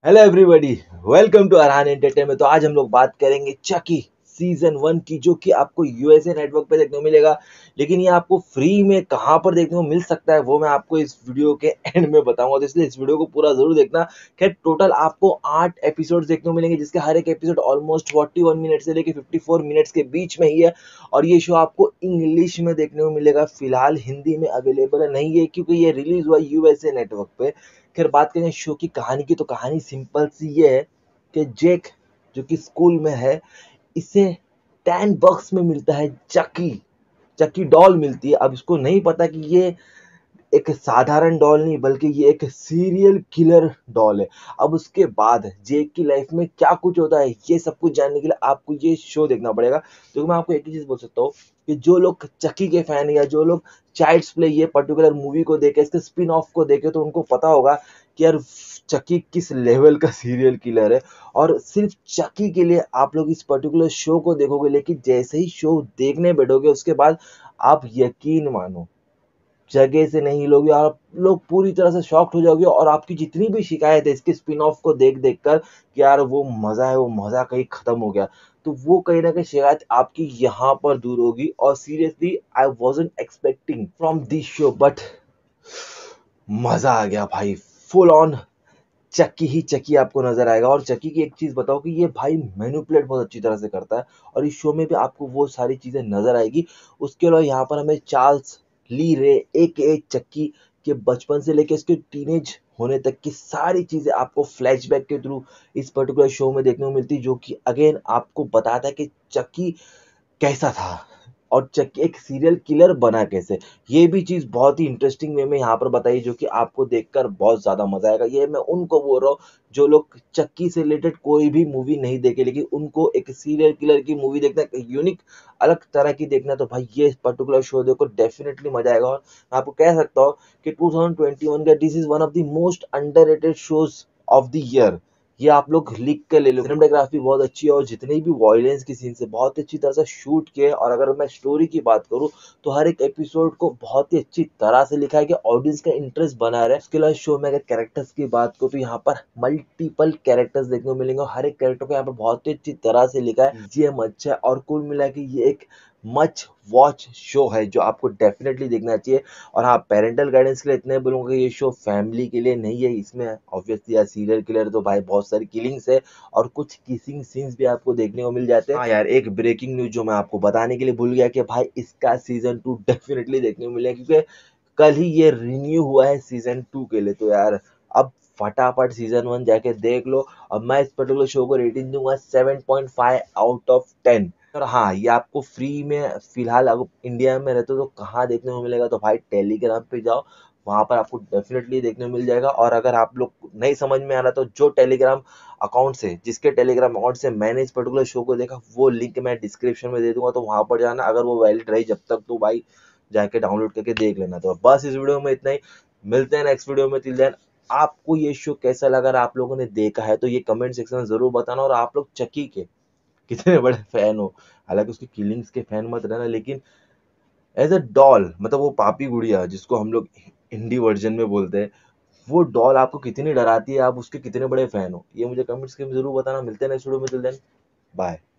Hello everybody, welcome to Arhan entertainment. तो आज हम लोग बात करेंगे चकी सीजन 1 की, जो कि आपको यूएसए नेटवर्क पे देखने को मिलेगा। लेकिन ये आपको फ्री में कहाँ पर देखने को मिल सकता है वो मैं आपको इस वीडियो के एंड में बताऊंगा, तो इसलिए इस वीडियो को पूरा जरूर देखना। खैर, टोटल आपको 8 एपिसोड देखने को मिलेंगे, जिसके हर एक एपिसोड ऑलमोस्ट 41 मिनट से लेकर 54 मिनट्स के बीच में ही है। और ये शो आपको इंग्लिश में देखने को मिलेगा, फिलहाल हिंदी में अवेलेबल नहीं है क्योंकि ये रिलीज हुआ यूएसए नेटवर्क पे। फिर बात करें शो की कहानी की, तो कहानी सिंपल सी ये है कि जेक जो कि स्कूल में है, इसे 10 बक्स में मिलता है चकी चकी डॉल मिलती है। अब इसको नहीं पता कि ये एक साधारण डॉल नहीं बल्कि ये एक सीरियल किलर डॉल है। अब उसके बाद जेक की लाइफ में क्या कुछ होता है, ये सब कुछ जानने के लिए आपको ये शो देखना पड़ेगा। तो मैं आपको एक ही चीज बोल सकता हूँ कि जो लोग चक्की के फैन है या जो लोग चाइल्ड्स प्ले ये पर्टिकुलर मूवी को देखे, इसके स्पिन ऑफ को देखे, तो उनको पता होगा कि यार चक्की किस लेवल का सीरियल किलर है। और सिर्फ चक्की के लिए आप लोग इस पर्टिकुलर शो को देखोगे, लेकिन जैसे ही शो देखने बैठोगे उसके बाद आप यकीन मानो जगह से नहीं हिलोगे, आप लोग पूरी तरह से शॉक्ड हो जाओगे। और आपकी जितनी भी शिकायत है इसके स्पिन ऑफ को देख देख कर कि यार वो मजा है, वो मजा कहीं खत्म हो गया, तो वो कहीं ना कहीं शिकायत आपकी यहाँ पर दूर होगी। और seriously I wasn't expecting from this show, but मजा आ गया भाई। फुल ऑन चक्की ही चक्की आपको नजर आएगा। और चक्की की एक चीज बताओ कि ये भाई मैनिपुलेट बहुत अच्छी तरह से करता है, और इस शो में भी आपको वो सारी चीजें नजर आएगी। उसके अलावा यहाँ पर हमें चार्ल्स ली रे एक चक्की के बचपन से लेकर इसके टीनेज होने तक की सारी चीजें आपको फ्लैशबैक के थ्रू इस पर्टिकुलर शो में देखने को मिलती, जो कि अगेन आपको बताता है कि चक्की कैसा था और चक्की एक सीरियल किलर बना कैसे। ये भी चीज बहुत ही इंटरेस्टिंग वे में यहाँ पर बताई, जो कि आपको देखकर बहुत ज्यादा मजा आएगा। ये मैं उनको बोल रहा हूँ जो लोग चक्की से रिलेटेड कोई भी मूवी नहीं देखे, लेकिन उनको एक सीरियल किलर की मूवी देखना, एक यूनिक अलग तरह की देखना, तो भाई ये पर्टिकुलर शो देखो, डेफिनेटली मजा आएगा। और मैं आपको कह सकता हूँ कि 2021 का this is one of the most underrated shows of the year. ये आप लोग लिख के ले लो। सिनेमेटोग्राफी बहुत अच्छी है और जितने भी वायलेंस की सीन्स है बहुत अच्छी तरह से शूट किए। और अगर मैं स्टोरी की बात करूँ तो हर एक एपिसोड को बहुत ही अच्छी तरह से लिखा है कि ऑडियंस का इंटरेस्ट बना रहे। उसके अलावा शो में अगर कैरेक्टर्स की बात करूँ तो यहाँ पर मल्टीपल कैरेक्टर्स देखने को मिलेंगे और हर एक कैरेक्टर को यहाँ पर बहुत ही अच्छी तरह से लिखा है। ये अच्छा है और कुल मिला के ये एक मच वॉच शो है जो आपको डेफिनेटली देखना चाहिए। और हाँ, पेरेंटल गाइडेंस के लिए इतने बोलूंगा कि ये शो फैमिली के लिए नहीं है। इसमें ऑब्वियसली यार सीरियल किलर तो भाई बहुत सारी किलिंग्स है और कुछ किसिंग सीन्स भी आपको देखने को मिल जाते हैं। हाँ यार, एक ब्रेकिंग न्यूज जो मैं आपको बताने के लिए भूल गया कि भाई इसका सीजन 2 डेफिनेटली देखने को मिलेगा, क्योंकि कल ही ये रिन्यू हुआ है सीजन 2 के लिए। तो यार अब फटाफट सीजन 1 जाके देख लो। और मैं इस पर्टिकुलर शो को रेटिंग दूंगा 7.5 आउट ऑफ 10। और हाँ, ये आपको फ्री में फिलहाल अगर इंडिया में रहते हो तो कहाँ देखने को मिलेगा, तो भाई टेलीग्राम पे जाओ, वहां पर आपको डेफिनेटली देखने को मिल जाएगा। और अगर आप लोग नहीं समझ में आ रहा तो जो टेलीग्राम अकाउंट से जिसके टेलीग्राम अकाउंट से मैंने इस पर्टिकुलर शो को देखा, वो लिंक मैं डिस्क्रिप्शन में दे दूंगा, तो वहां पर जाना। अगर वो वैलिड रही जब तक तो भाई जाके डाउनलोड करके देख लेना। तो बस इस वीडियो में इतना ही, मिलते हैं नेक्स्ट वीडियो में। टिल देन, आपको ये शो कैसा लगा, अगर आप लोगों ने देखा है तो ये कमेंट सेक्शन में जरूर बताना। और आप लोग चक्की के कितने बड़े फैन हो, हालांकि उसकी किलिंग्स के फैन मत रहना, लेकिन एज अ डॉल, मतलब वो पापी गुड़िया जिसको हम लोग हिंदी वर्जन में बोलते हैं, वो डॉल आपको कितनी डराती है, आप उसके कितने बड़े फैन हो, ये मुझे कमेंट्स के में जरूर बताना। मिलते हैं नेक्स्ट वीडियो में, टिल देन बाय।